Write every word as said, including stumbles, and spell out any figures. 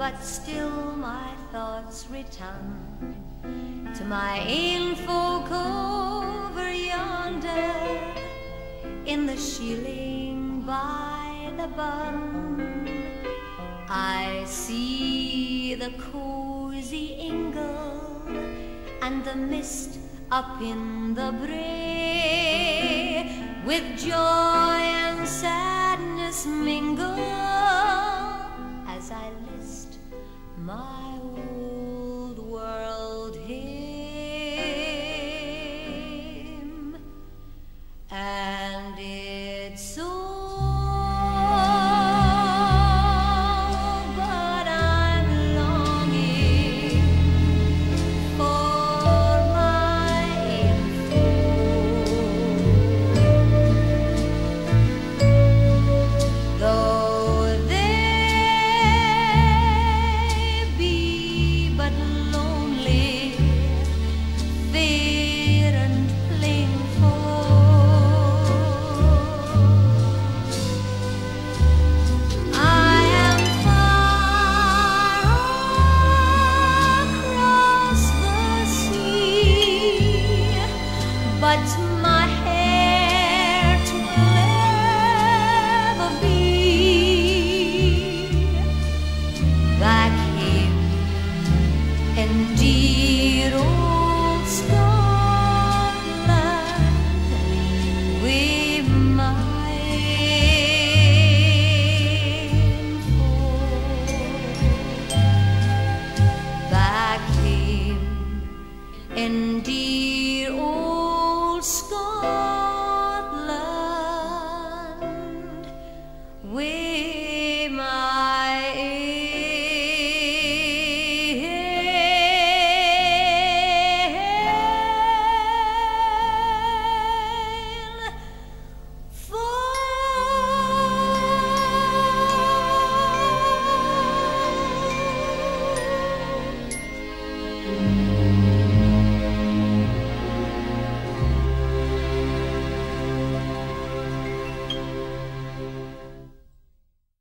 but still my thoughts return to my Ain Folk over yonder, in the shieling by the burn. I see the cozy ingle and the mist up in the brae, with joy and sadness mingle as I list my old world hymn. And it's so, but I'm longing for my Ain Folk, though they be but lonely, fair and plain folk. I am far across the sea, but my heart will ever be back here in dear old Scotland with my Ain Folk. Back here in dear old Scotland with